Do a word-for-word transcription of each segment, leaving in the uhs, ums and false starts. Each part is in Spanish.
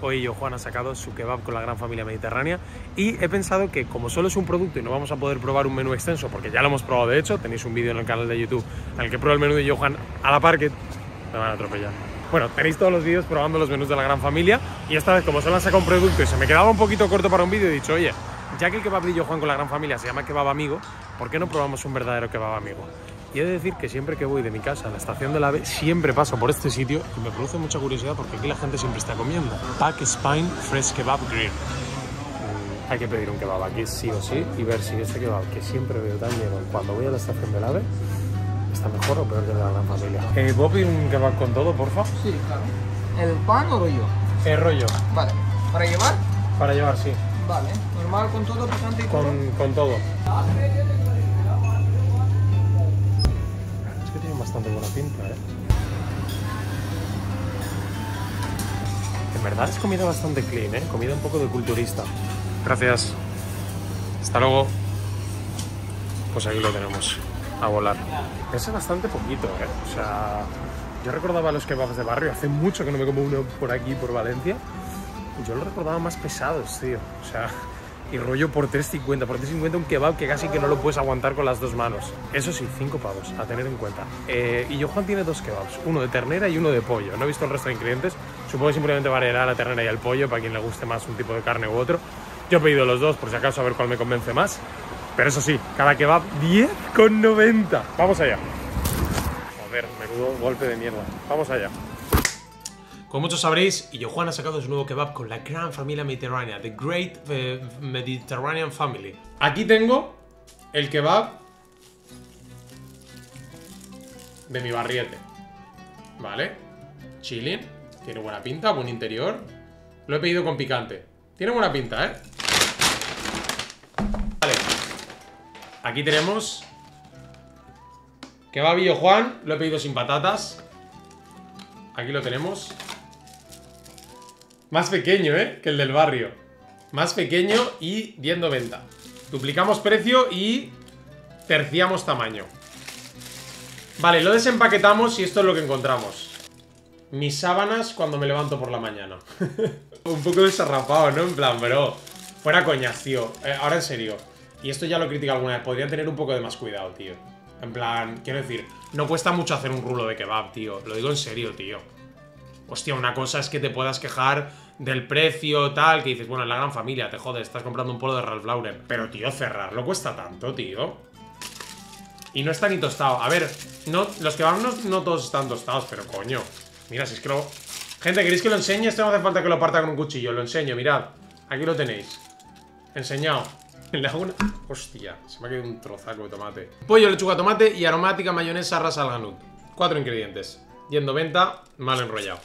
Hoy yo, Juan, ha sacado su kebab con la gran familia mediterránea y he pensado que como solo es un producto y no vamos a poder probar un menú extenso, porque ya lo hemos probado de hecho, tenéis un vídeo en el canal de YouTube en el que pruebo el menú de yo, Juan, a la par que me van a atropellar. Bueno, tenéis todos los vídeos probando los menús de la gran familia y esta vez como solo han sacado un producto y se me quedaba un poquito corto para un vídeo, he dicho, oye, ya que el kebab de yo, Juan, con la gran familia se llama kebab amigo, ¿por qué no probamos un verdadero kebab amigo? Y he de decir que siempre que voy de mi casa a la estación del AVE, siempre paso por este sitio y me produce mucha curiosidad porque aquí la gente siempre está comiendo. Pack Spine Fresh Kebab Grill. Mm, hay que pedir un kebab aquí sí o sí y ver si este kebab que siempre veo tan lleno cuando voy a la estación del AVE está mejor o peor que el de la gran familia. Eh, ¿Puedo pedir un kebab con todo, porfa? Sí, claro. ¿El pan o rollo? El rollo. Vale. ¿Para llevar? Para llevar, sí. Vale. ¿Normal con todo, picante y todo? Con, con todo. Tiene bastante buena pinta, ¿eh? En verdad es comida bastante clean, ¿eh? Comida un poco de culturista. Gracias. Hasta luego. Pues ahí lo tenemos. A volar. Pesa bastante poquito, ¿eh? O sea, yo recordaba los kebabs de barrio. Hace mucho que no me como uno por aquí, por Valencia. Y yo lo recordaba más pesados, tío. O sea... Y rollo por tres cincuenta, por tres cincuenta un kebab que casi que no lo puedes aguantar con las dos manos. Eso sí, cinco pavos, a tener en cuenta. Eh, y yo, Juan, tiene dos kebabs, uno de ternera y uno de pollo. No he visto el resto de ingredientes, supongo que simplemente variará la ternera y el pollo para quien le guste más un tipo de carne u otro. Yo he pedido los dos por si acaso a ver cuál me convence más. Pero eso sí, cada kebab diez con noventa. Vamos allá. Joder, menudo golpe de mierda. Vamos allá. Como muchos sabréis, y yo, Juan, ha sacado su nuevo kebab con la gran familia mediterránea, The Great uh, Mediterranean Family. Aquí tengo el kebab de mi barriete, ¿vale? Chilling, tiene buena pinta, buen interior. Lo he pedido con picante. Tiene buena pinta, ¿eh? Vale. Aquí tenemos kebab y yo, Juan, lo he pedido sin patatas. Aquí lo tenemos. Más pequeño, ¿eh? Que el del barrio. Más pequeño y diez noventa. Duplicamos precio y terciamos tamaño. Vale, lo desempaquetamos y esto es lo que encontramos. Mis sábanas cuando me levanto por la mañana. Un poco desarrapado, ¿no? En plan, bro, fuera coñas, tío. Eh, ahora en serio. Y esto ya lo he criticado alguna vez. Podrían tener un poco de más cuidado, tío. En plan, quiero decir, no cuesta mucho hacer un rulo de kebab, tío. Lo digo en serio, tío. Hostia, una cosa es que te puedas quejar del precio, tal, que dices, bueno, en la gran familia, te jodes, estás comprando un polo de Ralph Lauren. Pero, tío, cerrarlo cuesta tanto, tío. Y no está ni tostado. A ver, no, los kebabs no, no todos están tostados, pero coño. Mira, si es que lo... Gente, ¿queréis que lo enseñe? Esto no hace falta que lo parta con un cuchillo. Lo enseño, mirad. Aquí lo tenéis. Enseñado. Le hago una... Hostia, se me ha quedado un trozaco de tomate. Pollo, lechuga, tomate y aromática mayonesa ras al ganut. Cuatro ingredientes. diez noventa, mal enrollado.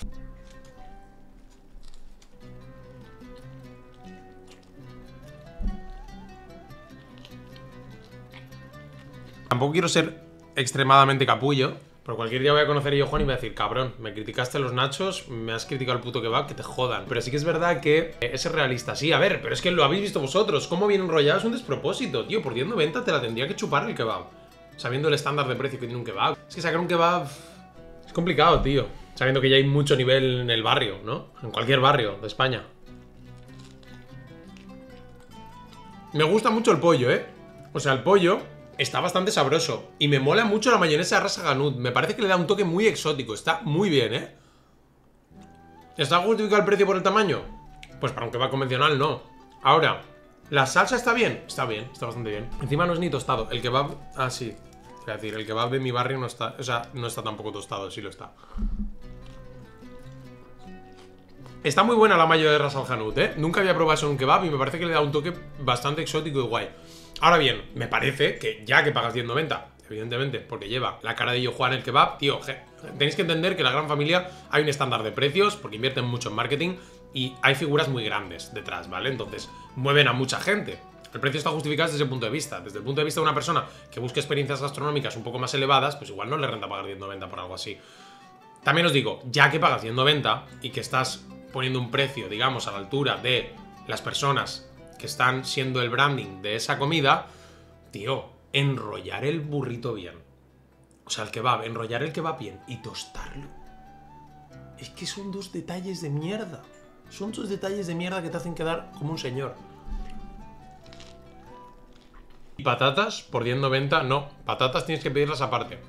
Tampoco quiero ser extremadamente capullo, pero cualquier día voy a conocer a yo, Juan, y me voy a decir, cabrón, me criticaste los nachos, me has criticado el puto kebab, que te jodan. Pero sí que es verdad que es realista. Sí, a ver, pero es que lo habéis visto vosotros. Cómo bien enrollado es un despropósito, tío. Por diez noventa te la tendría que chupar el kebab, sabiendo el estándar de precio que tiene un kebab. Es que sacar un kebab es complicado, tío. Sabiendo que ya hay mucho nivel en el barrio, ¿no? En cualquier barrio de España. Me gusta mucho el pollo, ¿eh? O sea, el pollo está bastante sabroso. Y me mola mucho la mayonesa ras al ganut. Me parece que le da un toque muy exótico. Está muy bien, ¿eh? ¿Está justificado el precio por el tamaño? Pues para un kebab convencional, no. Ahora, ¿la salsa está bien? Está bien, está bastante bien. Encima no es ni tostado. El kebab... Ah, sí. Es decir, el kebab de mi barrio no está... O sea, no está tampoco tostado, sí lo está. Está muy buena la mayo de ras al ganut, ¿eh? Nunca había probado eso en un kebab y me parece que le da un toque bastante exótico y guay. Ahora bien, me parece que ya que pagas diez noventa, evidentemente, porque lleva la cara de yo, Juan, el kebab, tío, je, tenéis que entender que en la gran familia hay un estándar de precios, porque invierten mucho en marketing y hay figuras muy grandes detrás, ¿vale? Entonces, mueven a mucha gente. El precio está justificado desde ese punto de vista. Desde el punto de vista de una persona que busque experiencias gastronómicas un poco más elevadas, pues igual no le renta pagar diez noventa por algo así. También os digo, ya que pagas diez noventa y que estás poniendo un precio, digamos, a la altura de las personas que están siendo el branding de esa comida, tío, enrollar el burrito bien. O sea, el kebab, enrollar el kebab bien y tostarlo. Es que son dos detalles de mierda. Son tus detalles de mierda que te hacen quedar como un señor. ¿Y patatas por diez noventa? No, patatas tienes que pedirlas aparte.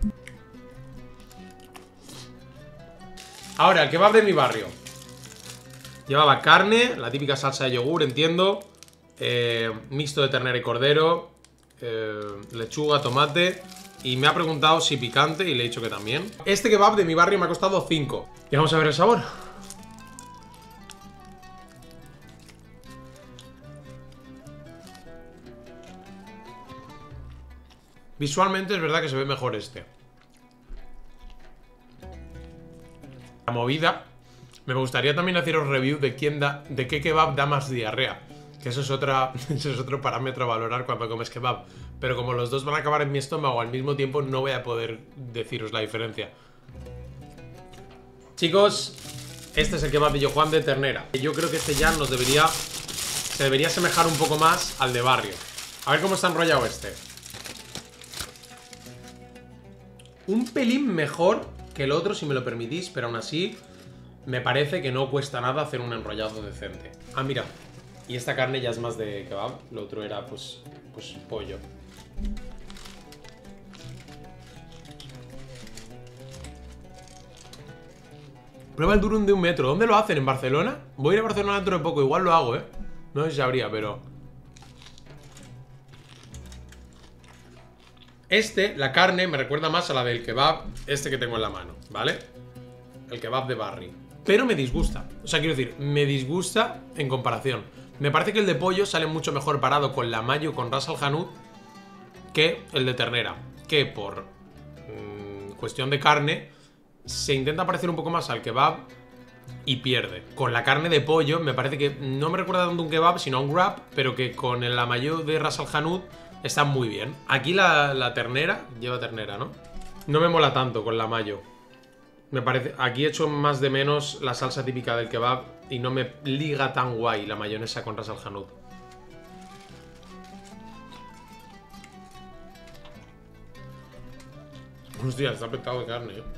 Ahora, el kebab de mi barrio. Llevaba carne, la típica salsa de yogur, entiendo. Eh, mixto de ternera y cordero. Eh, lechuga, tomate. Y me ha preguntado si picante y le he dicho que también. Este kebab de mi barrio me ha costado cinco. Y vamos a ver el sabor. Visualmente es verdad que se ve mejor este. La movida. Me gustaría también haceros review de quién da, de qué kebab da más diarrea. Que eso es otra, eso es otro parámetro a valorar cuando comes kebab. Pero como los dos van a acabar en mi estómago al mismo tiempo, no voy a poder deciros la diferencia. Chicos, este es el kebab de Yojuan de ternera. Yo creo que este ya nos debería, se debería asemejar un poco más al de barrio. A ver cómo está enrollado este. Un pelín mejor que el otro, si me lo permitís, pero aún así me parece que no cuesta nada hacer un enrollado decente. Ah, mira. Y esta carne ya es más de kebab. Lo otro era, pues, pues pollo. Prueba el durum de un metro. ¿Dónde lo hacen? ¿En Barcelona? Voy a ir a Barcelona dentro de poco. Igual lo hago, ¿eh? No sé si sabría, pero... Este, la carne, me recuerda más a la del kebab este que tengo en la mano, ¿vale? El kebab de Barry. Pero me disgusta. O sea, quiero decir, me disgusta en comparación. Me parece que el de pollo sale mucho mejor parado con la mayo, con ras al hanout, que el de ternera. Que por mmm, cuestión de carne se intenta parecer un poco más al kebab y pierde. Con la carne de pollo me parece que no me recuerda tanto un kebab, sino a un wrap, pero que con la mayo de ras al hanout está muy bien. Aquí la, la ternera, lleva ternera, ¿no? No me mola tanto con la mayo. Me parece, aquí he hecho más de menos la salsa típica del kebab y no me liga tan guay la mayonesa con ras al hanout. Hostia, está petado de carne, ¿eh?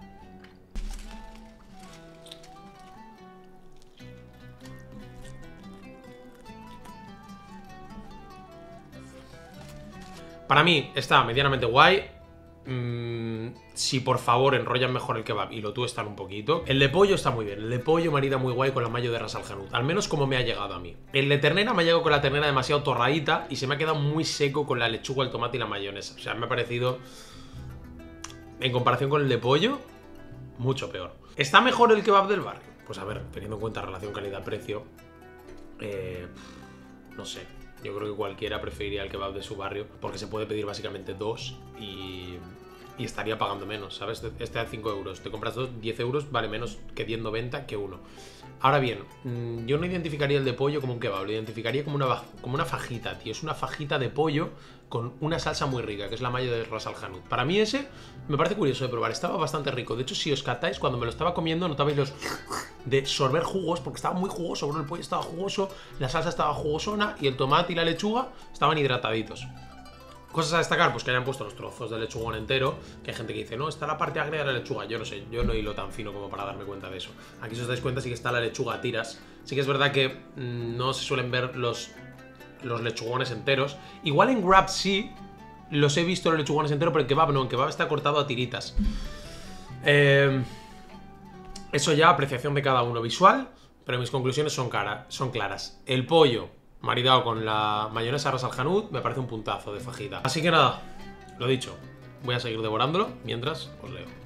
Para mí está medianamente guay. Mm, si por favor enrollan mejor el kebab y lo tuestan un poquito. El de pollo está muy bien. El de pollo marida muy guay con la mayo de ras al hanout. Al menos como me ha llegado a mí. El de ternera me ha llegado con la ternera demasiado torradita y se me ha quedado muy seco con la lechuga, el tomate y la mayonesa. O sea, me ha parecido, en comparación con el de pollo, mucho peor. ¿Está mejor el kebab del barrio? Pues a ver, teniendo en cuenta relación calidad-precio, eh, no sé. Yo creo que cualquiera preferiría el kebab de su barrio, porque se puede pedir básicamente dos y, y estaría pagando menos, ¿sabes? Este da cinco euros, te compras dos, diez euros, vale menos que diez noventa que uno. Ahora bien, yo no identificaría el de pollo como un kebab, lo identificaría como una, como una fajita, tío. Es una fajita de pollo con una salsa muy rica, que es la mayo de ras al hanout. Para mí ese me parece curioso de probar, estaba bastante rico. De hecho, si os catáis, cuando me lo estaba comiendo notabais los de sorber jugos, porque estaba muy jugoso, bro. El pollo estaba jugoso, la salsa estaba jugosona y el tomate y la lechuga estaban hidrataditos. Cosas a destacar, pues que hayan puesto los trozos de lechugón entero. Que hay gente que dice, no, está la parte agria de la lechuga. Yo no sé, yo no hilo tan fino como para darme cuenta de eso. Aquí si os dais cuenta sí que está la lechuga a tiras. Sí que es verdad que mmm, no se suelen ver los, los lechugones enteros. Igual en Grab sí los he visto los lechugones enteros, pero en kebab no, en kebab está cortado a tiritas. Eh, eso ya apreciación de cada uno visual, pero mis conclusiones son, cara, son claras. El pollo maridado con la mayonesa ras al hanout me parece un puntazo de fajita. Así que nada, lo dicho, voy a seguir devorándolo mientras os leo.